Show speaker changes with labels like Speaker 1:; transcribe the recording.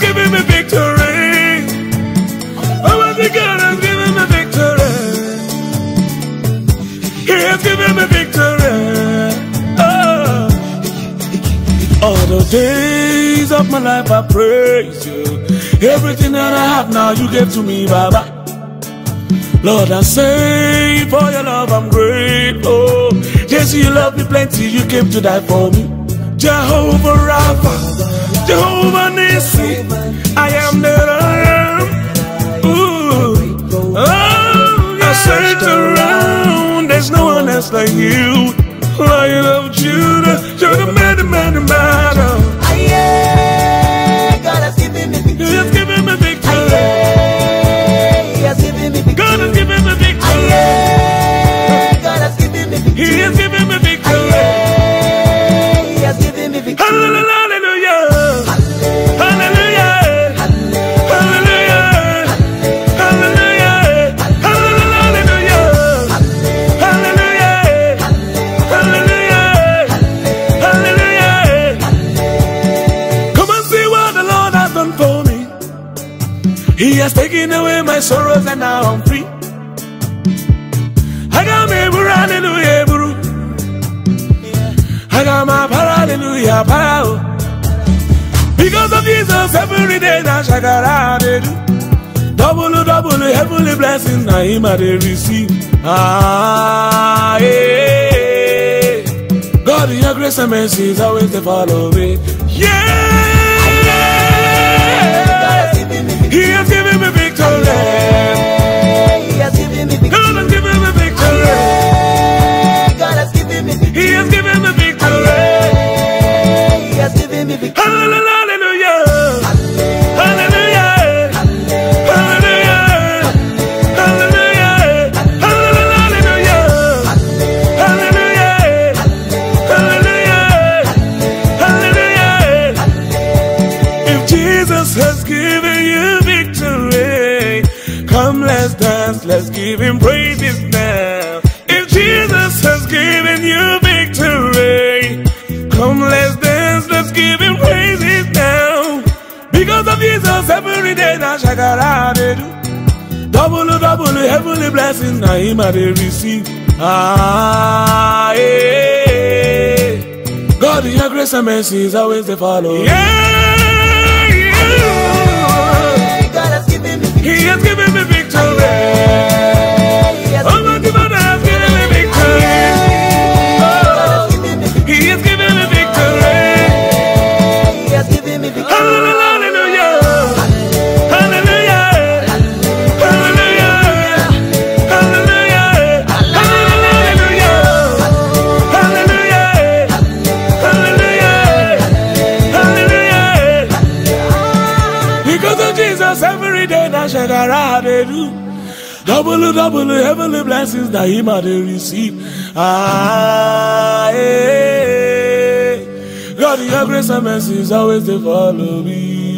Speaker 1: given me victory. Almighty God has given me victory. He has given me victory. Oh. All the days of my life I praise you. Everything that I have now you gave to me, Baba. Lord, I say for your love I'm grateful. Jesus, you love me plenty, you came to die for me. Jehovah Rapha, Jehovah Nissi, I am that I am. Ooh. Oh, I searched around, there's no one else like you. Lion of Judah, you're the man, the man, the man.
Speaker 2: God has given me victory.
Speaker 1: He has given me victory.
Speaker 2: He has given me victory.
Speaker 1: God has given me victory.
Speaker 2: God has given me victory.
Speaker 1: He has given me victory.
Speaker 2: He has given me victory.
Speaker 1: Hallelujah. Hallelujah. Hallelujah. Hallelujah. Hallelujah. Hallelujah. Hallelujah. Come and see what the Lord has done for me. He has taken away my sorrows and now I'm free. I got me, hallelujah, bro. I got my hallelujah, power. Because of Jesus, every day now shakara they do. Double heavenly blessings now him I they receive. Ah, yeah. God, your grace and mercy is always they follow me. Yeah. He has given me victory.
Speaker 2: He has given me victory.
Speaker 1: God has given me victory.
Speaker 2: God has given me victory.
Speaker 1: He has given me victory.
Speaker 2: He has given me victory.
Speaker 1: Hallelujah. Hallelujah. Hallelujah. Hallelujah. Hallelujah. Hallelujah. Hallelujah. Hallelujah. If Jesus has given you victory, come let's dance, let's give him praises now. If Jesus has given you victory, come let's dance, let's give him praises now. Because of Jesus, every day now shakara they do. Double heavenly blessings now him I they receive. Ah, yeah. God, your grace and mercy is always they follow. Yeah.
Speaker 2: God has given me victory.
Speaker 1: He has given me victory.
Speaker 2: He has
Speaker 1: Almighty Father has given me victory. He has given me victory.
Speaker 2: He has given me victory.
Speaker 1: Hallelujah. Hallelujah. Hallelujah. Hallelujah. Hallelujah. Hallelujah. Hallelujah. Hallelujah. Because of Jesus, every day now shakara they do. Double heavenly blessings that him I they receive. Ah, yeah. God, your grace and mercy is always they follow me.